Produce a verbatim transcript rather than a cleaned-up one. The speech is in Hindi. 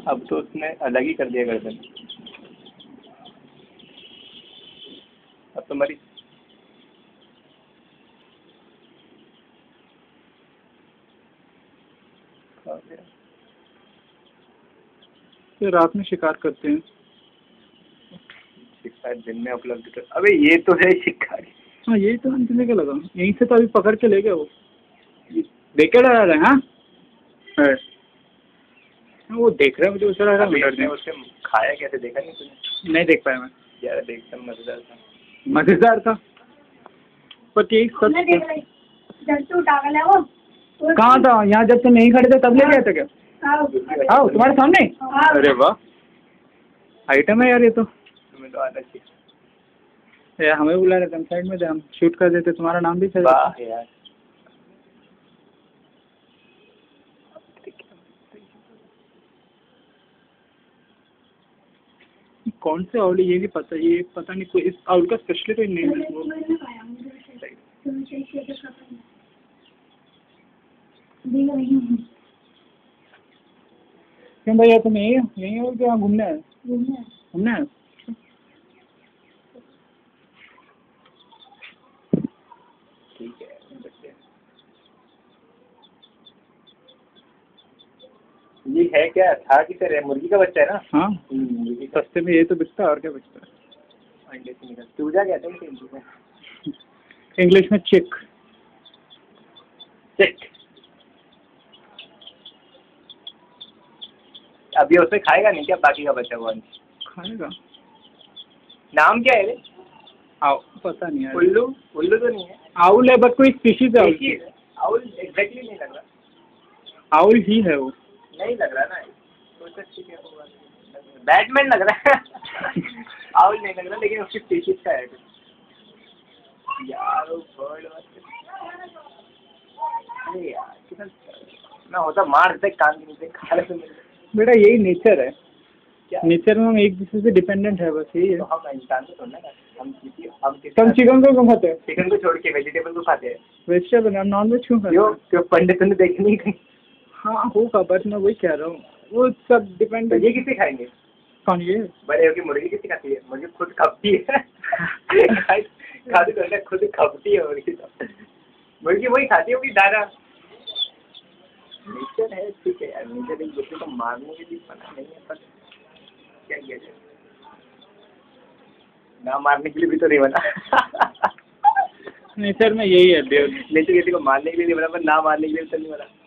अब तो उसने अलग ही कर दिया गर्दन। अब तो मरी। तो रात में शिकार करते हैं। शिकार दिन में उपलब्ध कर। अबे ये तो है शिकार। हाँ यही तो हमने क्या लगा, यहीं से तो अभी पकड़ के ले गए वो। देख के डरा रहे हैं। हाँ है। वो देख रहा है मुझे उसे लग रहा है उससे खाया कैसे देखा नहीं तूने? नहीं देख पाया मैं यार देखता मजेदार था। मजेदार था पर यही सब कहाँ था यहाँ जब तुम नहीं खड़े थे तब ले गए थे क्या? हाँ तुम्हारे सामने। अरे वाह आइटम है यार ये तो। तुम्हें तो आना चाहिए यार हमें बुला रहे थे, हम साइड में थे, हम शूट कर देते, तुम्हारा नाम भी चल वाह यार। कौन से आउल ये भी पता, ये पता नहीं कोई इस आउल का स्पेशली कोई नेम है वो। क्यों भैया तुम यही हो यही हो क्या घूमने आए? घूमने आए ठीक है। ये है क्या था कि तेरे मुर्गी का बच्चा है ना? हाँ सस्ते में ये तो बिकता है और क्या बिकता है। अंडे से निकल चूजा कहते हैं इंग्लिश में। इंग्लिश में चिक। चिक। अभी उसे खाएगा नहीं क्या बाकी का बच्चा वो? खाएगा। नाम क्या है रे? आओ पता नहीं यार। उल्लू उल्लू तो नहीं है। आउल है बट कोई स्पीशीज है आउल। आउल एग्जैक्टली नहीं लग रहा। आउल ही है वो। नहीं लग रहा ना तो ठीक है। बैटमैन लग रहा है। आउल नहीं लग रहा लेकिन उसकी स्पीशीज का है यार। वो बर्ड अरे यार कितना ना होता मार देते कान के नीचे खा ले। बेटा यही नेचर है। नेचर में हम एक दूसरे से डिपेंडेंट है बस यही है। तो हम इंसान तो थोड़ा ना हम किसी हम किसी हम चिकन को क्यों खाते हैं? चिकन को छोड़ के वेजिटेबल को खाते हैं। वेजिटेबल हम नॉन वेज क्यों खाते हैं? क्यों पंडित ने देखी नहीं कहीं? हाँ होगा बट मैं वही कह रहा हूँ वो सब डिपेंड। तो ये किसे खाएंगे? कौन ये? बड़े होगी मुर्गी किसी खाती है? मुर्गी खुद खपती है। खाती तो खुद खपती है मुर्गी। तो मुर्गी वही खाती होगी दाना। नेचर है ठीक है यार। नेचर एक दूसरे को मारने के लिए बना नहीं है पर क्या किया जाए। ना मारने के लिए भी तो नहीं बना। नेचर में यही है। नेचर किसी को मारने के लिए नहीं बना पर ना मारने के लिए तो नहीं बना।